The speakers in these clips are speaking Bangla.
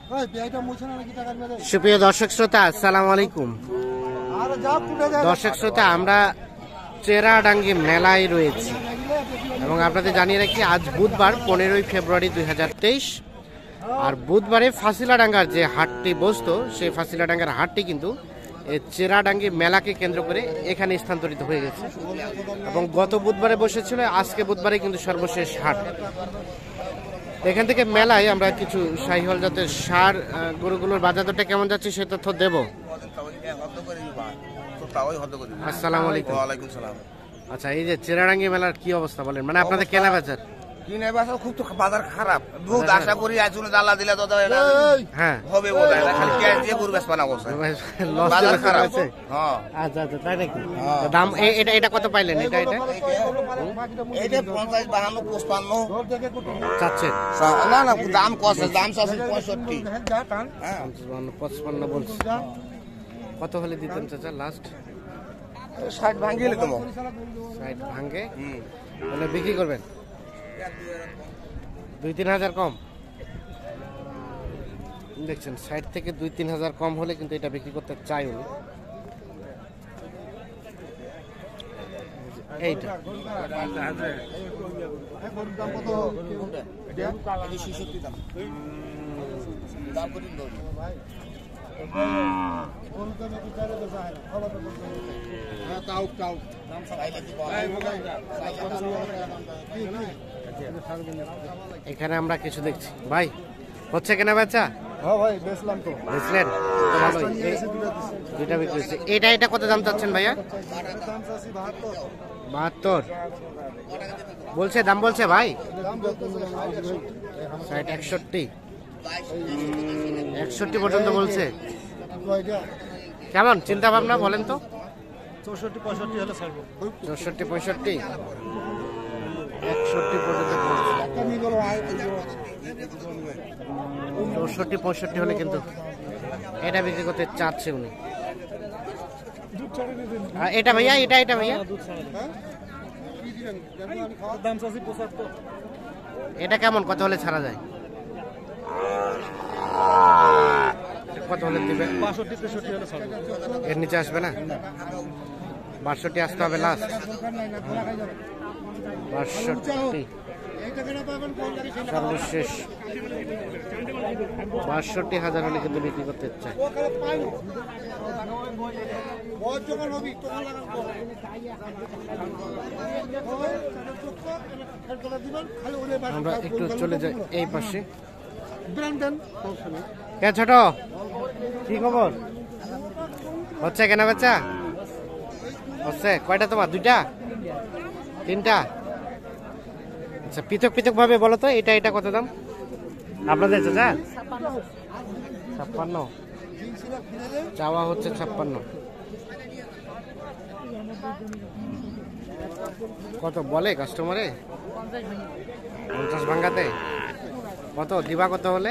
সুপ্রিয় দর্শক শ্রোতা, আসসালামু আলাইকুম। দর্শক শ্রোতা, আমরা চেরাডাঙ্গি মেলায় রয়েছি এবং আপনাদের জানিয়ে রাখি আজ বুধবার 15 ফেব্রুয়ারি 2023। আর বুধবারে ফাঁসিলাডাঙ্গার যে হাটটি বসতো, সেই ফাঁসিলাডাঙ্গার হাটটি কিন্তু এই চেরাডাঙ্গি মেলাকে কেন্দ্র করে এখানে স্থানান্তরিত হয়ে গেছে এবং গত বুধবারে বসেছিল, আজকে বুধবারে কিন্তু সর্বশেষ হাট। এখান থেকে মেলায় আমরা কিছু শাহিওয়াল জাতের ষাঁড় গরুগুলোর বাজার দরটা কেমন যাচ্ছে সে তথ্য দেব। আসসালামু আলাইকুম। ওয়ালাইকুম সালাম। আচ্ছা, এই যে চেরাডাঙ্গি মেলার কি অবস্থা বলেন, মানে আপনাদের কেনা বেচার? কিনে বাসা খুব তো বাজার খারাপ, বহুত আশা করি আইছুন জালা দিলে তো হ্যাঁ হবে বলে না, খালি ক্যাশ দিয়ে গরু বেচবা না বলছে লস বাজার খারাপ আছে। হ্যাঁ আচ্ছা আচ্ছা, তাই নাকি? দাম এটা এটা কত পাইলেন? এটা এটা এইটা 50 52 55 চাচ্ছেন? না না, দাম কত? দাম আছে 65। হ্যাঁ 55 বলছি। কত হলে দিতেন চাচা লাস্ট? 60 ভাঙিলে তো 60 ভাঙে বলে বিক্রি করবেন? 2-3 হাজার কম দেখছেন? 60 থেকে 2-3 হাজার কম হলে কিন্তু এটা বিক্রি করতে চাই উনি। এইটা এখানে আমরা কিছু দেখছি। ভাই হচ্ছে কেনা বেচা? হ্যাঁ ভাই, বেচলাম তো। বুঝলেন তো ভালোই, দুইটা বিক্রি হচ্ছে। এটা এটা কত দাম চাচ্ছেন ভাইয়া? 72 বলছে, দাম বলছে ভাই 60 61 পর্যন্ত বলছে। কেমন চিন্তা ভাবনা বলেন তো? 64-65 হলে ছাড়বো। 64-65 61 পর্যন্ত বলছে। 64-65 হলে কিন্তু এটা বিক্রি করতে চাচ্ছে উনি। এটা ভাইয়া, এটা এটা ভাইয়া এটা কেমন, কত হলে ছাড়া যায়? কত হলে দিবে? 62-63 হলে ছাড়বো। এর নিচে আসবে না? 62 আসতে হবে লাস্ট। 62 সর্বশেষ 62,000 হলে কিন্তু বিক্রি করতে চাই। আমরা একটু চলে যাই এই পাশে। কে ছোট, কি খবর? হচ্ছে কেনা বেচা? হচ্ছে কয়টা তোমার? 2টা 3টা? আচ্ছা, পৃথক পৃথক ভাবে বলো তো, এটা এটা কত দাম আপনাদের চাচা? 56 চাওয়া হচ্ছে। 56 কত বলে কাস্টমারে? 50 ভাঙ্গাতে? কত দিবা? কত হলে?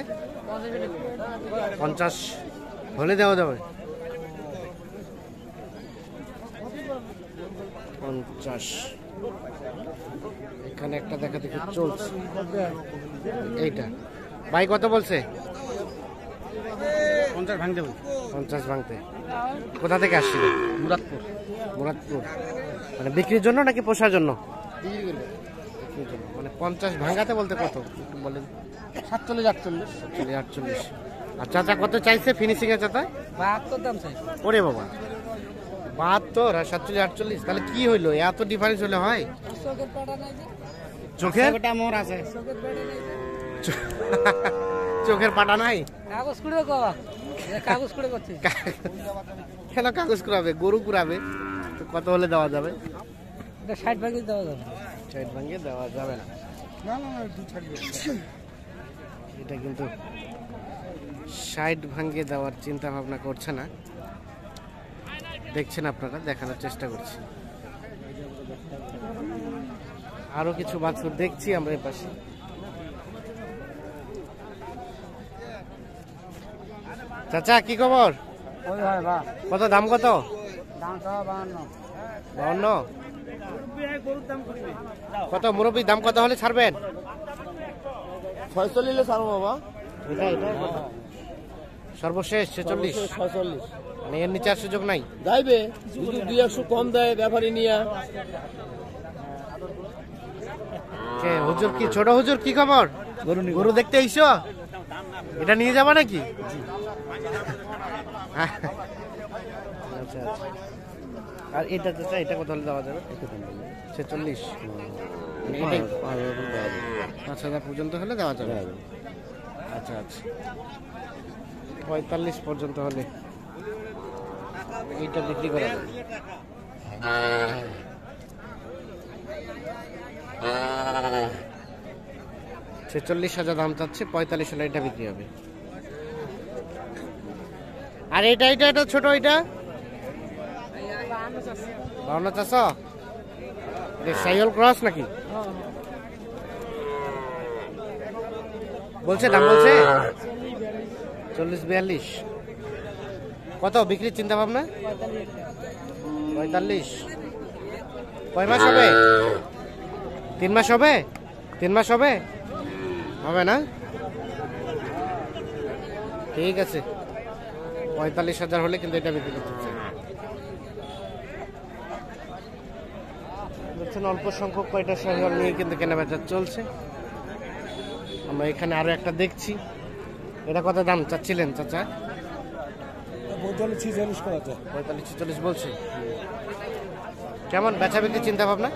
50 হলে দেওয়া যাবে। 50 এখানে একটা দেখা দেখি চলছে। এইটা ভাই কত বলছে? 50 ভাঙতে। 50 ভাঙতে? কোথা থেকে আসছিল? মুরাদপুর। মুরাদপুর। মানে বিক্রির জন্য নাকি পোষার জন্য? বিক্রির জন্য। মানে 50 ভাঙাতে বলতে কত একটু বলেন? 47-48। আর চাচা কত চাইছে ফিনিশিং এর চাচা? 72 দাম চাই। ওরে বাবা, 72 আর 47-48, তাহলে কি হইলো? এত ডিফারেন্স হলে হয়? চোখের মোর আছে, চোখের পাটা নাই। কাগজ কুড়ে কবা, কাগজ কুড়ে করছে। কেন কাগজ কুড়াবে? গরু কুড়াবে। তো কত হলে দেওয়া যাবে? 60 ভাঙে দেওয়া যাবে। 60 ভাঙে দেওয়া যাবে না। এটা কিন্তু 60 ভাঙে দেওয়ার চিন্তা ভাবনা করছে না। দেখছেন আপনারা, দেখানোর চেষ্টা করছি। আরো কিছু বাছুর দেখছি আমরা এই পাশে। চাচা কি খবর? কত দাম? কত দাম? 52। কত মুরব্বী, দাম কত হলে ছাড়বেন? 46 ছাড়বো বাবা। এটা এটা সর্বশেষ 46। 46 মানে এর নিচে আর সুযোগ নাই। যাইবে যদি 200 কম দেয় ব্যাপারী নিয়া। কে হুজুর, কি ছোট হুজুর, কি খবর? গরু দেখতে আইছো? এটা নিয়ে যাবা নাকি? আচ্ছা আচ্ছা। আর এটা যেটা, এটা কত হলে দেওয়া যাবে? 46। মানে এটাই 5,000 পর্যন্ত হলে দেওয়া যাবে। আচ্ছা আচ্ছা, 45 পর্যন্ত হলে এইটা বিক্রি করা যাবে। 46,000 দাম চাচ্ছে, 45 হলে এটা বিক্রি হবে। আর এটা এটা এটা ছোট, এটা 52 চারশো। সাইকেল ক্রস নাকি? বলছে দাম বলছে 40-42। কত বিক্রির চিন্তা ভাবনা? 45। কয় মাস হবে? 3 মাস হবে? 3 মাস হবে? হবে না? ঠিক আছে, 45,000 হলে কিন্তু এটা বিক্রি করতে চাই। দেখছেন অল্প সংখ্যক কয়টা শাহিওয়াল নিয়ে কিন্তু কেনাবেচা চলছে। আমরা এখানে আরো একটা দেখছি। এটা কত দাম চাচ্ছিলেন চাচা? 45-46 করা যায়। 45-46 বলছে। কেমন বেচা বিক্রি চিন্তা ভাবনা?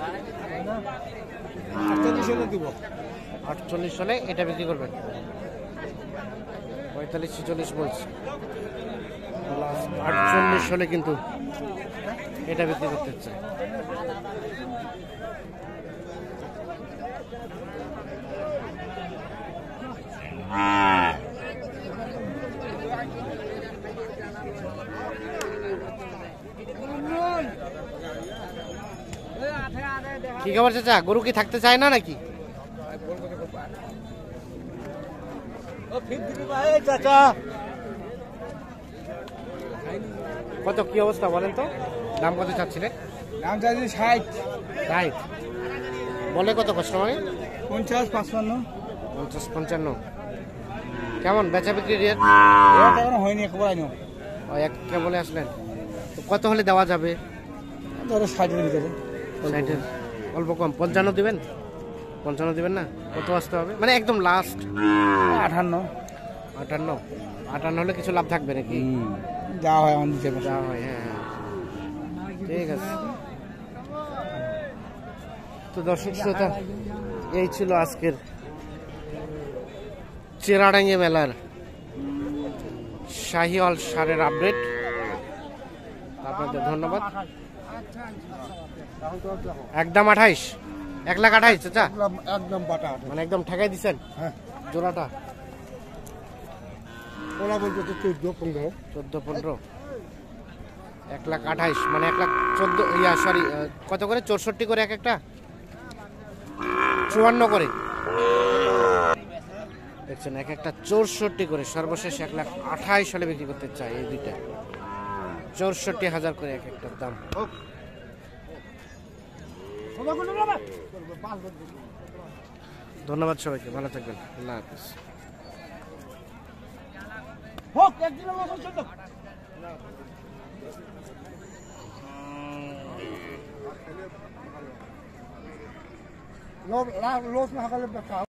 48 হলে দিব। 48 হলে এটা বিক্রি করবেন। 45-46 বলছে। 48 হলে কিন্তু এটা বিক্রি করতে চাই। কি খবর চাচা, গরু কি থাকতে চায় না নাকি? কত কি অবস্থা বলেন তো? দাম কত চাচ্ছিলেন? দাম চাইছি 60। রাইট, বলে কত কাস্টমারে? 50-55। 50-55। কেমন বেচা বিক্রি রেট? এটা এখনো হয়নি, একবার আইনো। এক বলে আসলেন, তো কত হলে দেওয়া যাবে? ধরো 60 এর ভিতরে। 60-এর অল্প কম। 55 দিবেন? 55 দিবেন না? কত আসতে হবে মানে একদম লাস্ট? 58। 58 হলে কিছু লাভ থাকবে নাকি? যা হয় আমাদের দিতে যা হয়, হ্যাঁ ঠিক আছে। তো দর্শক শ্রোতা, এই ছিল আজকের চেরাডাঙ্গি মেলার শাহিওয়াল সারের আপডেট। আপনাদের ধন্যবাদ। একদম 28, 1,28,000 চাচা? একদম বাটা। মানে একদম ঠেকাই দিচ্ছেন জোড়াটা? ওরা বলতে তো 14-15। 14-15, 1,28,000 মানে 1,14,000 সরি কত করে? 64 করে এক একটা, 54 করে দেখছেন এক একটা, 64 করে। সর্বশেষ 1,28,000 হলে বিক্রি করতে চাই এই দুইটা। 64,000 করে এক একটার দাম। ধন্যবাদ সবাইকে, ভালো থাকবেন, আল্লাহ হাফিজ। লোক না হাকালে